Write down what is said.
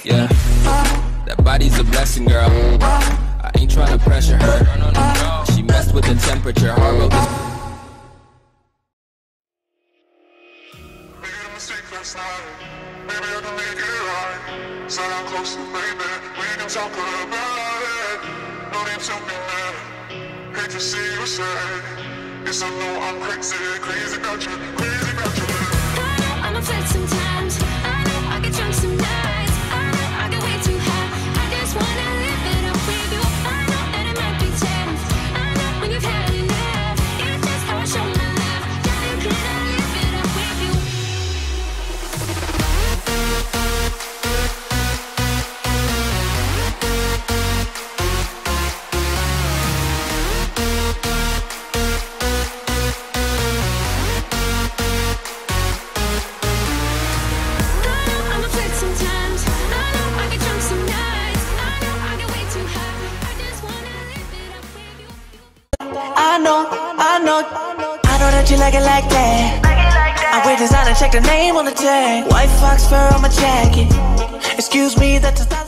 Yeah, that body's a blessing, girl. I ain't tryna pressure her. She messed with the temperature. Hard wrote this. Maybe I can make it right. Sit down closer, baby. We can talk about it. No need to be mad. Hate to see you say. Yes, I know I'm crazy, crazy about you, crazy about you. I know I'm a flirt sometimes. I know I get drunk some nights. I know I get way too high. I just wanna live it up with you. I know that it might be tough. I know when you've had enough. It's just how I show my love. Darling, can I live it up with you? I know that you like it like that. I wear designer, check the name on the tag. White fox fur on my jacket. Excuse me, that's a